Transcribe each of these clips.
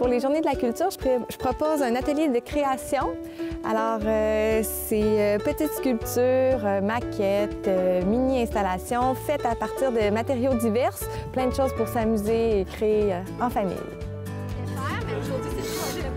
Pour les Journées de la culture, je propose un atelier de création. Alors, c'est petites sculptures, maquettes, mini-installations faites à partir de matériaux divers, plein de choses pour s'amuser et créer en famille. Aujourd'hui, c'est le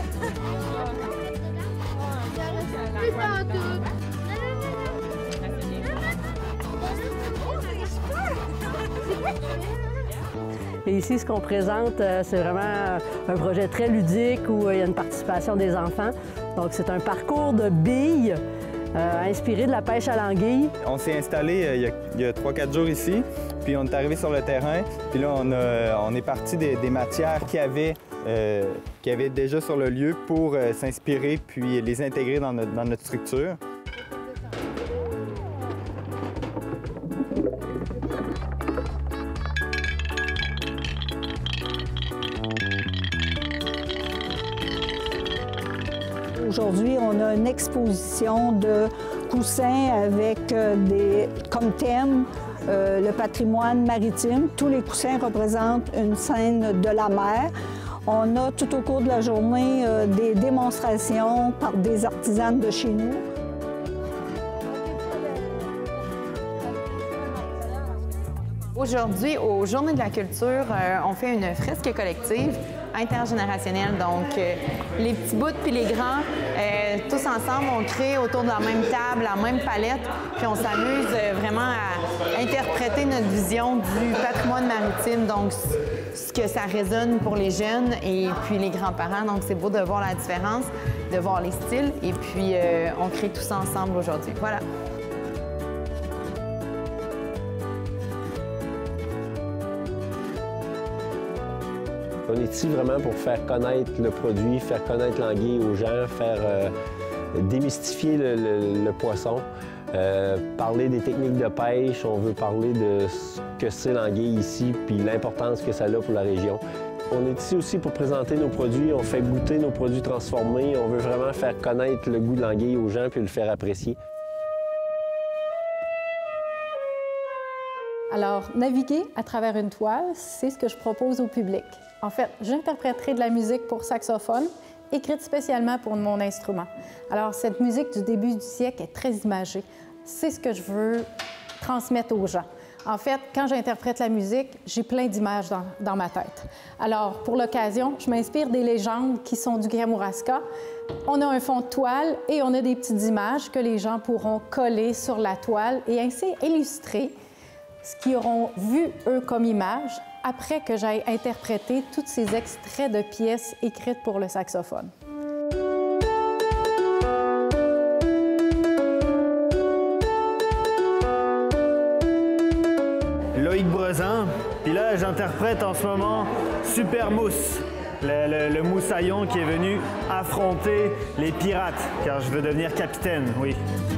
Et ici, ce qu'on présente, c'est vraiment un projet très ludique où il y a une participation des enfants. Donc, c'est un parcours de billes inspiré de la pêche à l'anguille. On s'est installé il y a 3-4 jours ici, puis on est arrivé sur le terrain. Puis là, on est parti des matières qu'il y avait déjà sur le lieu pour s'inspirer puis les intégrer dans notre structure. Aujourd'hui, on a une exposition de coussins avec comme thème le patrimoine maritime. Tous les coussins représentent une scène de la mer. On a tout au cours de la journée des démonstrations par des artisanes de chez nous. Aujourd'hui, aux Journées de la culture, on fait une fresque collective intergénérationnelle. Donc, les petits bouts puis les grands, tous ensemble, on crée autour de la même table, la même palette, puis on s'amuse vraiment à interpréter notre vision du patrimoine maritime, donc ce que ça résonne pour les jeunes et puis les grands-parents. Donc, c'est beau de voir la différence, de voir les styles, et puis on crée tous ensemble aujourd'hui. Voilà. On est ici vraiment pour faire connaître le produit, faire connaître l'anguille aux gens, faire démystifier le poisson, parler des techniques de pêche. On veut parler de ce que c'est l'anguille ici, puis l'importance que ça a pour la région. On est ici aussi pour présenter nos produits. On fait goûter nos produits transformés. On veut vraiment faire connaître le goût de l'anguille aux gens, puis le faire apprécier. Alors, naviguer à travers une toile, c'est ce que je propose au public. En fait, j'interpréterai de la musique pour saxophone, écrite spécialement pour mon instrument. Alors, cette musique du début du siècle est très imagée. C'est ce que je veux transmettre aux gens. En fait, quand j'interprète la musique, j'ai plein d'images dans ma tête. Alors, pour l'occasion, je m'inspire des légendes qui sont du Kamouraska. On a un fond de toile et on a des petites images que les gens pourront coller sur la toile et ainsi illustrer ce qu'ils auront vu, eux, comme image, après que j'aille interpréter tous ces extraits de pièces écrites pour le saxophone. Loïc Brezin, puis là j'interprète en ce moment Super Mousse, le moussaillon qui est venu affronter les pirates, car je veux devenir capitaine, oui.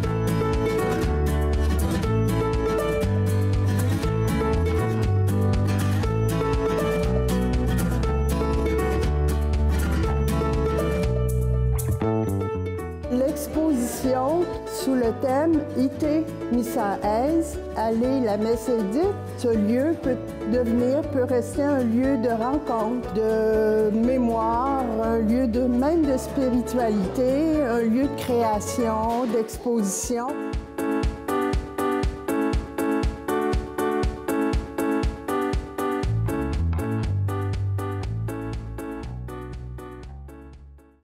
L'exposition sous le thème « Ite Missa Aise », aller la messe est dite. Ce lieu peut rester un lieu de rencontre, de mémoire, un lieu même de spiritualité, un lieu de création, d'exposition.